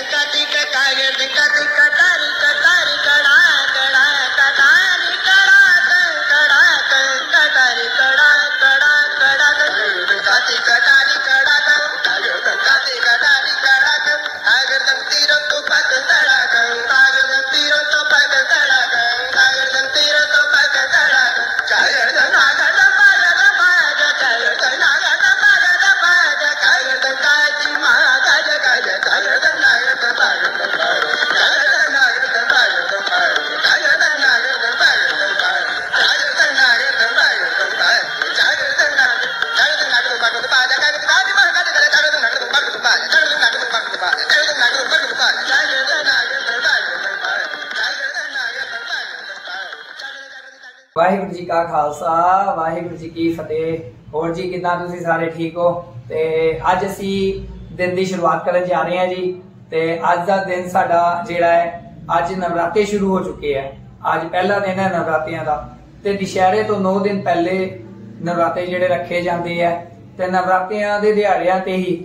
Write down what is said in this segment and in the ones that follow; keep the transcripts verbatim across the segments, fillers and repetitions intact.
वाहिगुरू जी का खालसा वाहिगुरू जी की फतेह। और जी किदा तुसी सारे ठीक हो? ते अज असी दिन की शुरुआत करन जा रहे हैं जी। ते अज का दिन साडा जिहड़ा है, अज नवरात्रे शुरू हो चुके हैं। अज पहला दिन है नवरात्रियां का। ते दशहरे तो नौ दिन पहले नवरात्रे जिहड़े रखे जाते हैं। ते नवरात्रियां दे दिहाड़ियां ते ही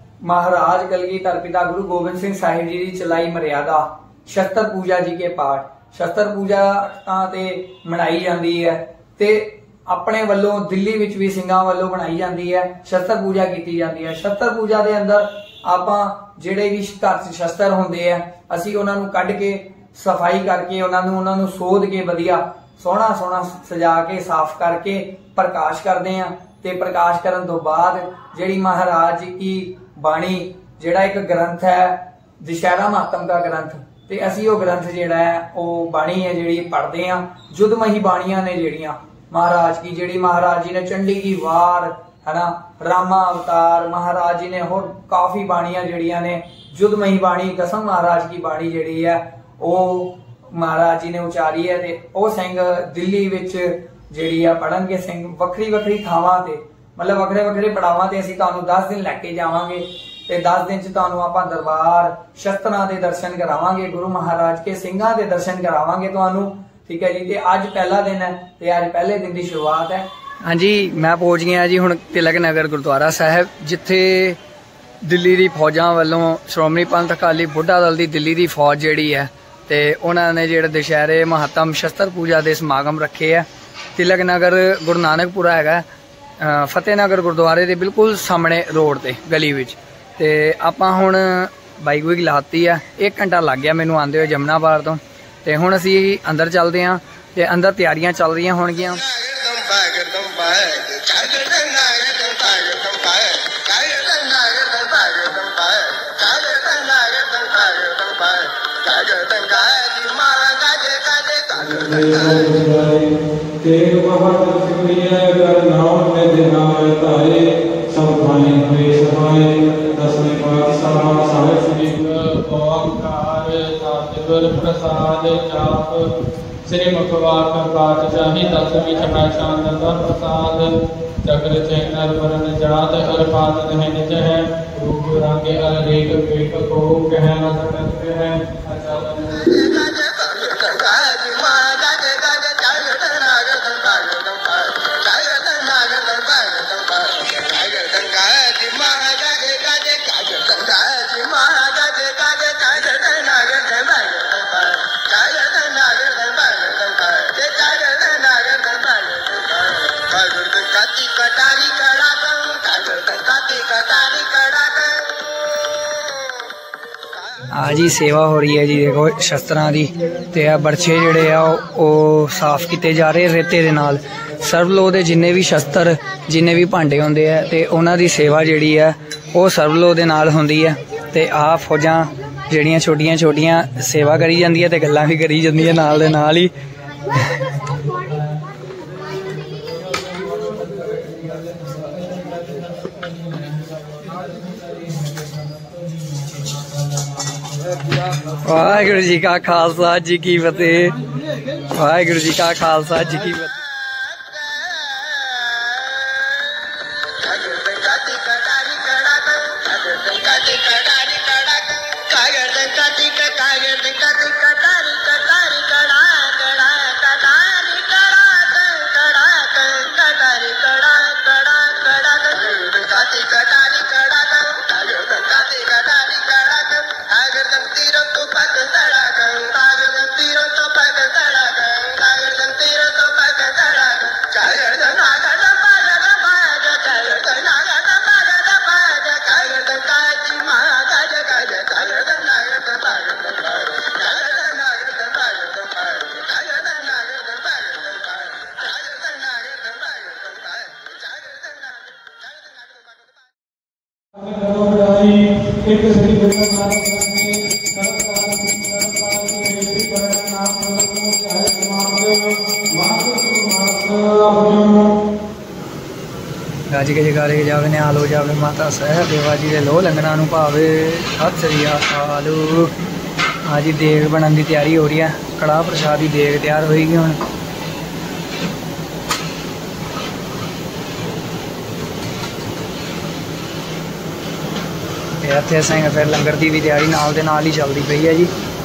महाराज कलगीधर पिता गुरु गोबिंद सिंह साहिब जी की चलाई मर्यादा शस्त्र पूजा जी के पाठ शस्त्र पूजा ते मनाई जाती है। ते अपने वालों दिल्ली विच भी सिंघां वालों बनाई जाती है, शस्त्र पूजा की जाती है। शस्त्र पूजा के अंदर आपां जिहड़े भी घर च शस्त्र होंदे है, असीं उन्हां नूं कढ के सफाई करके उन्हां नूं उन्हां नूं सोध के वधिया सोहना सोहना सजा के साफ करके प्रकाश करते हैं। ते प्रकाश करन तो बाद जिहड़ी महाराज की बाणी जिहड़ा एक ग्रंथ है दशहरा महात्म का ग्रंथ, ते असी वो ग्रंथ जिहड़ा है वो बाणी है जिहड़ी पढ़ते हैं। युद्धमही बाणियां ने जिहड़ियां महाराज की, जिहड़ी महाराज जी ने चंडी की वार है ना, रामा अवतार महाराज जी ने होर काफी बाणियां जिहड़ियां ने युद्धमही बाणी कसम महाराज की बाणी जिहड़ी है वो महाराज जी ने उचारी है। ते वो सिंह दिल्ली विच जिहड़ी है पढ़नगे सिंह वखरी वखरी थावां ते, मतलब वखरे वखरे पड़ावां ते असीं तुहानूं दस दिन लैके जावांगे। ते दस दिन च तुहानूं आपां दरबार शस्त्रां दे दर्शन करावांगे, गुरु महाराज के सिंघां दे दर्शन करावांगे तुहानूं। ठीक है जी। ते अज पहला दिन है ते अज पहले दिन की शुरुआत है। हाँ जी, मैं पहुंच गया जी हुण तिलक नगर गुरुद्वारा साहब, जिथे दिल्ली दी फौजां वालों श्रोमणी पंथ अकाली बुढ़ा दल दी दिल्ली दी फौज जिहड़ी है ते उन्हां ने जिहड़े दशहरे महात्म शस्त्र पूजा दे समागम रखे है। तिलक नगर गुरु नानकपुरा हैगा, फतेह नगर गुरुद्वारे दे बिल्कुल सामने रोड ते गली विच। ते आपां हुण बाइक भी लाती है, एक घंटा लग गया मैनू आंदे हुए जमुनाबार तो। ते हुण असीं अंदर चलते हैं ते अंदर तैयारियां चल रही होणगियां। प्रसाद चाप श्री मुखवार पातशाही दसवीं छपा शानदार प्रसाद चक्र चैनर वरण जात हर पात नहीं निज है रूप रंगे अल रेख वेख को कह न सकते हैं। हाँ जी, सेवा हो रही है जी। देखो शस्त्रां दी ते बरछे जिहड़े आ ओह साफ किए जा रहे रेते दे नाल। सर्वलोह दे जिन्ने भी शस्त्र जिन्ने भी भांडे होंदे है ते उन्हां दी सेवा जिहड़ी है ओह सर्वलोह दे नाल हुंदी है। ते आ फौजां जिहड़ियां छोटियां छोटियां सेवा करी जांदियां ते गल्लां भी करी जांदियां नाल दे नाल ही। वाहिगुरू जी का खालसा जी की फतेह। वाहिगुरू जी का खालसा जी की फतेह। एक सही भजन नाम करने सर्वकाल सर्वकाल के वेदी पर नाम करने चाहे समाप्त मात गाजी के जगारे के जावे निहाल हो जावे माता सह देवा जी के लो लंगना नूं भावे सत श्री अकाल। हाँ जी देग बनने की तैयारी हो रही है, कड़ाह प्रसाद की देग तैयार होएगी हुण। इत्थे सिंह फिर लंगर की भी तैयारी नाल दे नाल ही चलती पई है जी।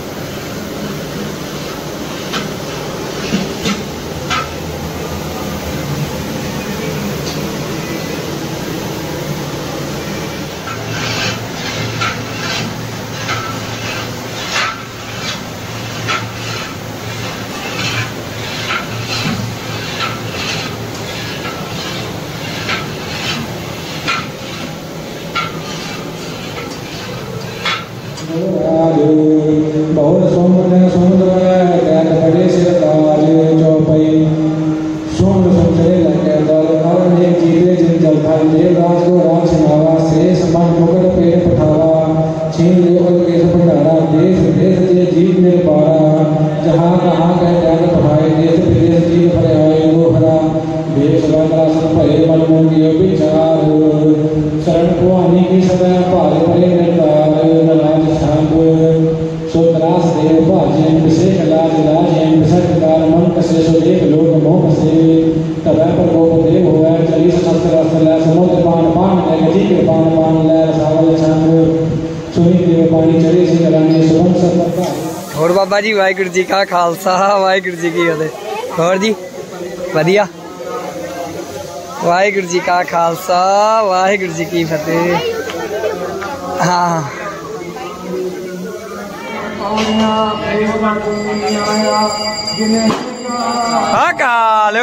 बहुत सौम्य समुद्र दैत बड़े से ताज चौपई सोम संचरे लगे दल और ने जीवे जिन जल भाई देवराज को राम सिनावा से समान मुकुट पेड़ पठावा छीन ले और के भंडारा देश देश जे जीत में पारा जहां कहां कह दैत पढ़ाए देश विदेश जीत पर आए वो हरा देश वाला सब भय मन मोगी विचार शरण भवानी की सदा भाल परे निरतार नराज सांग सुतरास देव भाजन विषेक लाज राजन विसर्गदार मन कसे सो एक लोक मोह कसे तबै पर गोप देव होवे चली सहस्त्र अस्त्र लै समुद्र पान पान ले गति के पान पान ले सावल छंग सुनी देव पानी चढ़े से चलाने सुगम सब का। और बाबा जी वाहिगुरू जी का खालसा वाहिगुरू जी की फतेह। और जी वधिया वाहिगुरू जी का खालसा वाहिगुरू जी की फतेह। हाँ अकाल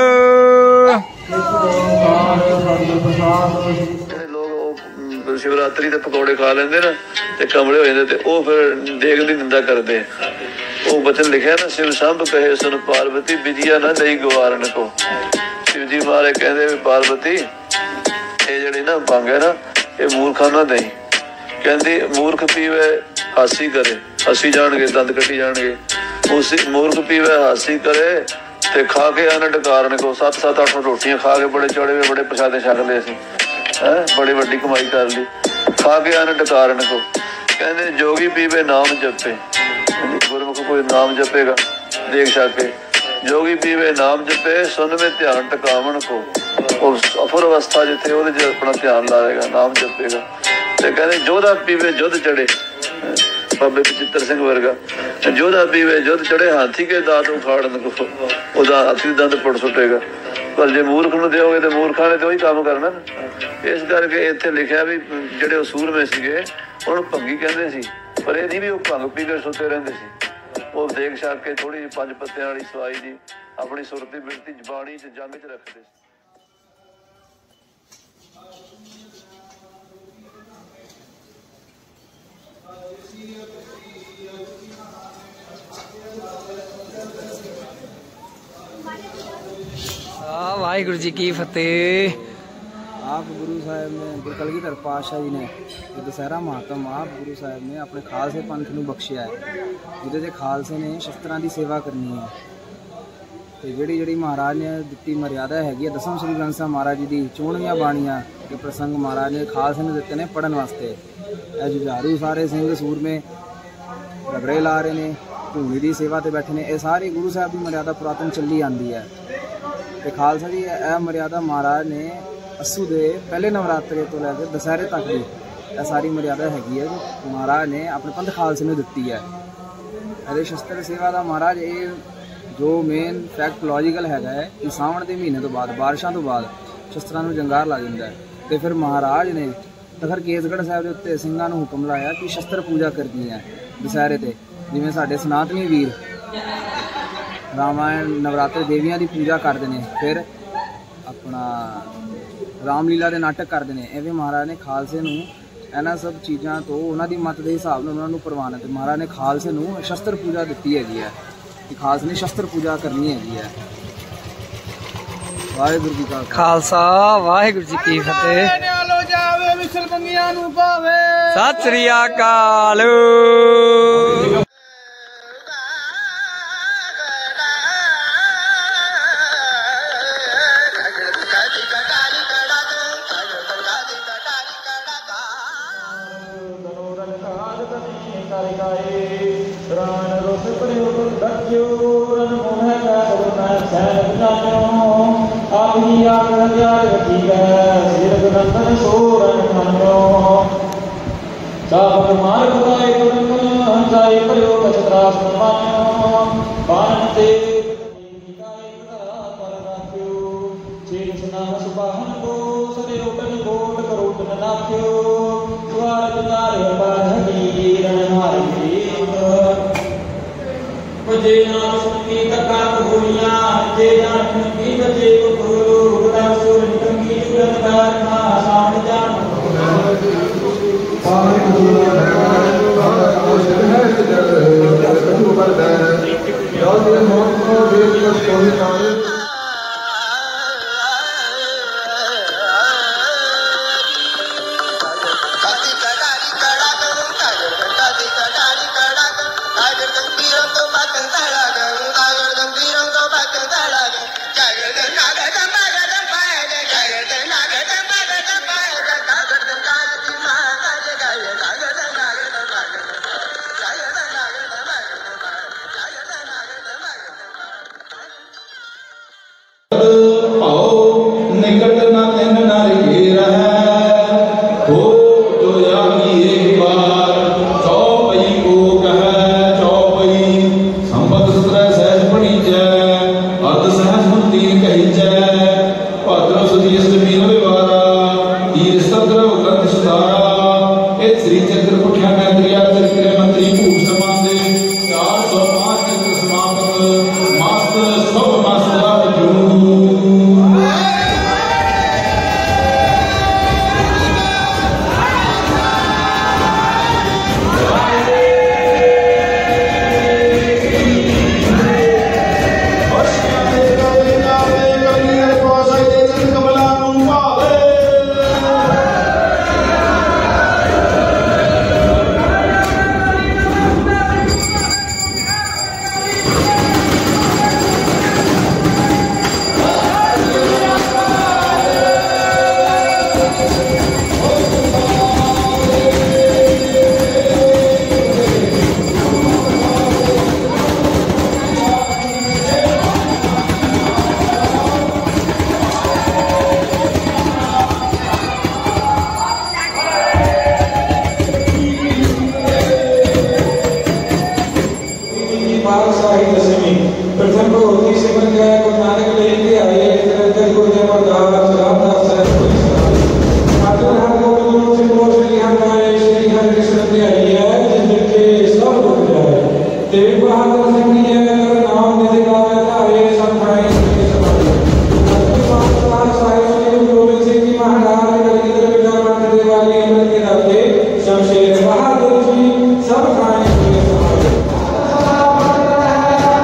लोग शिवरात्रि के पकौड़े खा लेंगे ना ते कमले हो जाते ते फिर देग की निंदा करते। वो बचन लिखा ना शिव शंभ कहे सुन पार्वती विजिया ना दई गवारन को। शिव जी महाराज कहते पार्वती ये जड़ी ना भंग है ना ये मूर्खा ना दई। कहती मूर्ख पीवे हासी करे हसी जाणगे दंद कटी जाणगे। उसी मूर्ख पीवे हासी करे ते खा के आने डकारने को सत्त सत्त अठ रोटियां खा के बड़े चौड़े हुए बड़े प्रसादे छक ले सी है बड़ी वड्डी कमाई कर ली खा के आने डकारने को। कहते जोगी पीवे नाम जपे गुरमुख कोई नाम जपेगा देख छके जोगी पीवे नाम जपे सुन में ध्यान टकावन को। अफुर अवस्था जिथे वो अपना ध्यान लाएगा नाम जपेगा। ते कहते जोधा पीवे जुध चढ़े बाबे बचित्र सिंह वर्गा जोधा पीवे जुध चढ़े हाथी के दांत उखाड़न को ओदा हाथी दंद पुट सुटेगा। पर जे मूर्ख नूं देओगे ते मूर्खां ने ते वही काम करना ना। इस करके इत्थे लिखिया भी जिहड़े असूर में सीगे उन्होंने भंगी कहंदे सी पर ये नहीं भी वो भंग पी के सुते रहंदे सी। वो देख छक के थोड़ी पंज पत्तियां वाली सवाई जी अपनी सुरती बिरती जबानी च जंग च रखदे सी। वाहिगुरू जी की फतेह। आप गुरु साहब ने गुरु कलगीधर पातशाह जी ने जो दशहरा महात्म आप गुरु साहब ने अपने खालसे पंथ ਨੂੰ ਬਖਸ਼ਿਆ ਹੈ ਜਿਹਦੇ ਤੇ ਖਾਲਸੇ ਨੇ ਸ਼ਸਤਰਾਂ ਦੀ ਸੇਵਾ ਕਰਨੀ ਹੈ। ਤੇ ਜਿਹੜੀ ਜਿਹੜੀ ਮਹਾਰਾਜ ਨੇ ਦਿੱਤੀ ਮਰਿਆਦਾ ਹੈਗੀ ਹੈ ਦਸਮ ਸ੍ਰੀ ਗ੍ਰੰਥ ਸਾਹਿਬ ਮਹਾਰਾਜ ਜੀ ਦੀ ਚੋਣਵੀਆਂ ਬਾਣੀਆਂ ਤੇ ਪ੍ਰਸੰਗ ਮਹਾਰਾਜ ਨੇ ਖਾਲਸੇ ਨੂੰ ਦਿੱਤੇ ਨੇ ਪੜਨ ਵਾਸਤੇ। ਇਹ ਜੁਝਾਰੂ ਸਾਰੇ ਸਿੰਘ ਸੂਰਮੇ ਰਗੜੇ ਲਾ ਰਹੇ ਨੇ ਧੂਣੀ ਦੀ ਸੇਵਾ ਤੇ ਬੈਠੇ ਨੇ। ਇਹ ਸਾਰੀ ਗੁਰੂ ਸਾਹਿਬ ਦੀ ਮਰਿਆਦਾ ਪੁਰਾਤਨ ਚੱਲੀ ਆਂਦੀ ਹੈ। ਤੇ ਖਾਲਸਾ ਜੀ ਇਹ ਮਰਿਆਦਾ ਮਹਾਰਾਜ ਨੇ अस्सू के पहले नवरात्रे तो लैके दशहरे तक की यह सारी मर्यादा हैगी है जो महाराज ने अपने पंथ खालसे में दी है। ये शस्त्र सेवा का महाराज ये जो मेन फैक्ट लॉजिकल है कि सावन के महीने तो बाद बारिशों तो बाद शस्त्रों को जंगार ला दिंदा है। तो फिर महाराज ने तखर केसगढ़ साहब के उत्ते सिंघां नूं हुक्म लाया कि शस्त्र पूजा करनी है दशहरे ते। जिवें साडे सनातनी वीर रामायण नवरात्रे देवियां की पूजा करते हैं फिर अपना रामलीला के नाटक करते हैं। इवें महाराज ने खालसे नूं इन्हां सब चीज़ों तो उन्हां दी मत के हिसाब नाल उन्हां नूं प्रवानित महाराज ने खालसे नूं शस्त्र पूजा दी हैगी है कि खालसे ने शस्त्र पूजा करनी हैगी है। वाहिगुरू जी का खालसा वाहिगुरू जी की फतेह। ਵਿਸਲ ਮੰਗਿਆਂ ਨੂੰ ਪਾਵੇ। ਸਤਿ ਸ੍ਰੀ ਅਕਾਲ। शमशेर बहादुर जी सब खाने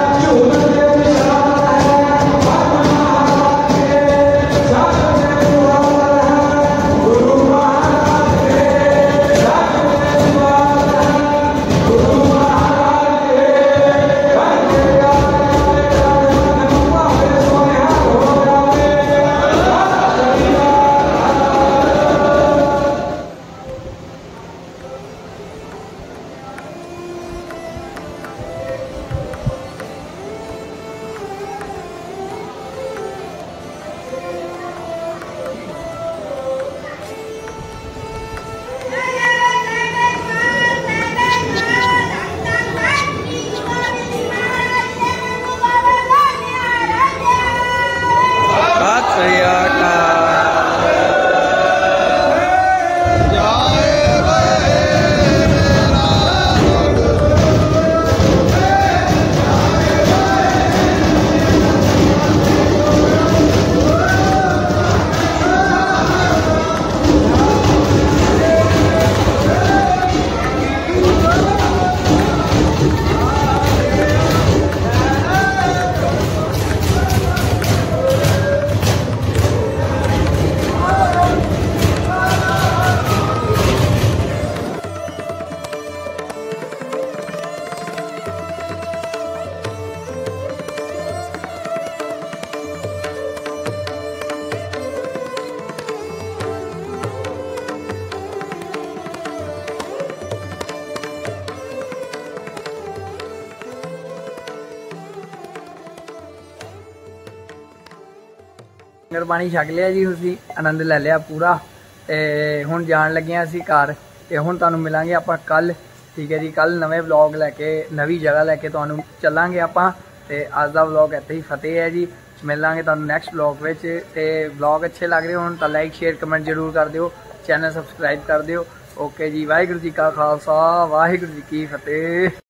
लंगर पानी छक लिया जी, उसी आनंद ले लिया पूरा। ते हुण जान लगे असीं घर, ते हुण तुहानूं मिलांगे आपां कल, ठीक है जी। कल नवे व्लॉग लैके नवी जगह लैके तुहानूं चलांगे आपां। ते अज दा व्लॉग इत्थे ही फतेह है जी। मिलांगे तुहानूं नैक्सट व्लॉग विच। ते व्लॉग अच्छे लग रहे होण तां लाइक शेयर कमेंट जरूर कर दिओ, चैनल सबसक्राइब कर दिओ। ओके जी, वाहिगुरू जी का खालसा वाहिगुरू जी की फतेह।